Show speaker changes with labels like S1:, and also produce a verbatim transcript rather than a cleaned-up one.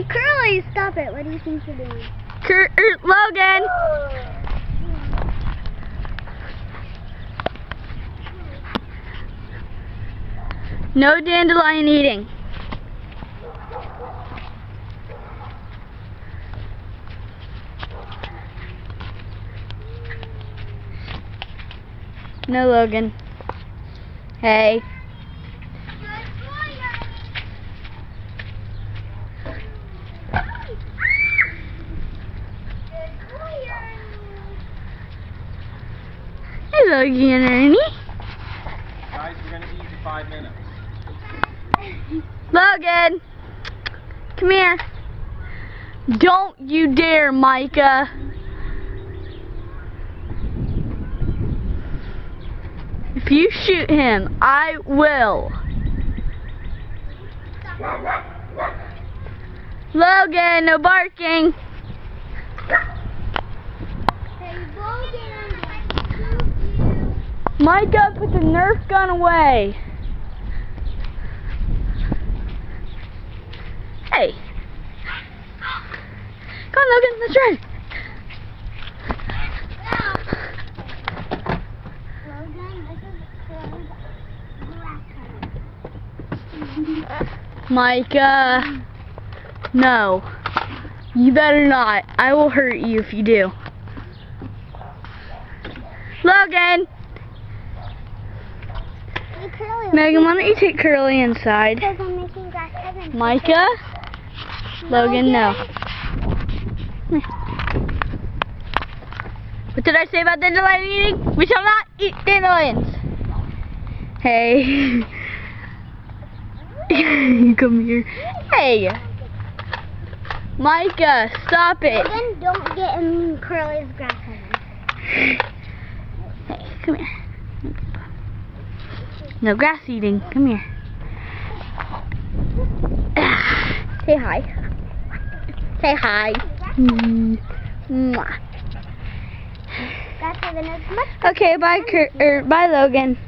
S1: Curly, stop it. What do you think you're doing?
S2: Cur er, Logan! No dandelion eating. No, Logan. Hey. Hey, Logan, Ernie.
S3: Guys, we're gonna eat in five minutes.
S2: Logan, come here. Don't you dare, Micah. If you shoot him, I will. Logan, no barking. Micah, put the Nerf gun away. Hey. Come on, Logan, let's run. Micah, no. You better not. I will hurt you if you do. Logan! Megan, why don't you take Curly inside?
S1: Because I'm making grass heaven.
S2: Micah? Logan, no. What did I say about dandelion eating? We shall not eat dandelions. Hey. Come here. Hey. Micah, stop it.
S1: Then don't get in Curly's grass heaven.
S2: Hey, come here. No grass eating. Come here. Say hi. Say hi. Mwah.
S1: Grass heaven is much.
S2: Okay, bye, Kurt, er, bye, Logan.